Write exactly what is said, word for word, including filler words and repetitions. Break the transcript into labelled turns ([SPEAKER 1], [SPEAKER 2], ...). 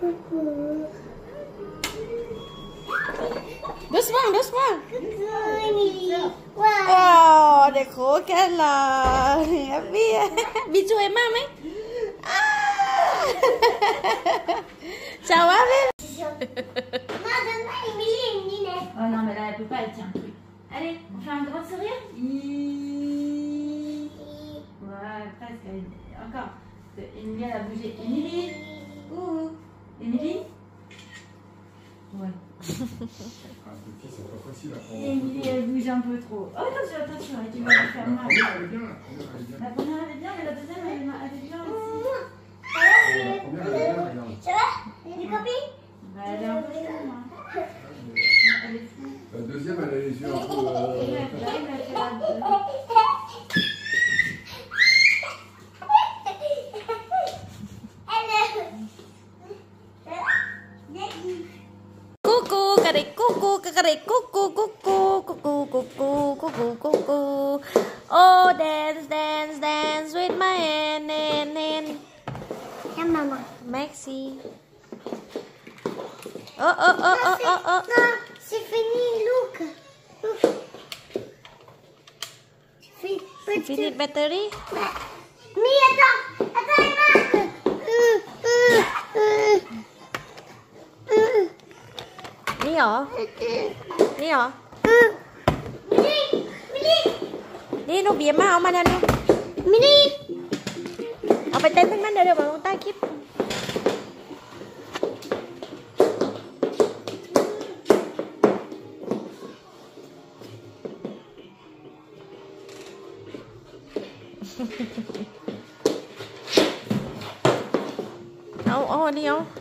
[SPEAKER 1] Coucou.
[SPEAKER 2] Doucement, doucement.
[SPEAKER 1] Coucou, Emily. Wow.
[SPEAKER 2] Oh, des gros câlins. Bisous et maman. Ah. Ça va, bébé?
[SPEAKER 1] Maman, donne-moi Emily une lunette.
[SPEAKER 3] Oh non, mais là, elle peut pas, elle tient un truc. Allez, on fait un grand sourire. Ouais, presque. Encore. Émilie, elle a bougé. Émilie. Ouh. Émilie. Ouais.
[SPEAKER 4] C'est pas facile à prendre.
[SPEAKER 3] Émilie, elle bouge un peu trop. Oh, attention, attention, tu vas lui faire mal.
[SPEAKER 4] La première, elle est bien. La première, elle est bien.
[SPEAKER 3] La première, elle est bien, mais la deuxième, elle est, elle est bien aussi.
[SPEAKER 1] Ça va,
[SPEAKER 4] La première, elle est bien, regarde.
[SPEAKER 1] Ça va? Il y a des copines?
[SPEAKER 3] Bah, elle est un peu fou, hein. Elle est fou.
[SPEAKER 4] La deuxième, elle a les yeux un peu.
[SPEAKER 3] Et là,
[SPEAKER 4] Euh...
[SPEAKER 3] elle fait la- elle fait la-
[SPEAKER 2] Coucou, cari coucou, cari coucou, coucou, coucou, coucou, coucou, coucou. Oh, dance, dance, dance with my hand, hand, hand.
[SPEAKER 1] Tiens, maman.
[SPEAKER 2] Maxi. Oh, oh, oh, oh, oh, oh.
[SPEAKER 1] Non, c'est fini, look. C'est
[SPEAKER 2] C'est fini de batterie?
[SPEAKER 1] Mais attends, attends, Emma. Euh, euh, euh, euh.
[SPEAKER 2] Ni hả? Ni hả?
[SPEAKER 1] Mini, Mini,
[SPEAKER 2] Ni nó bịa má không anh anh không?
[SPEAKER 1] Mini.
[SPEAKER 2] เอาไปเต้นทั้งนั้นเดี๋ยวเดี๋ยวมาลงใต้คลิป เอาเอาอันนี้เอา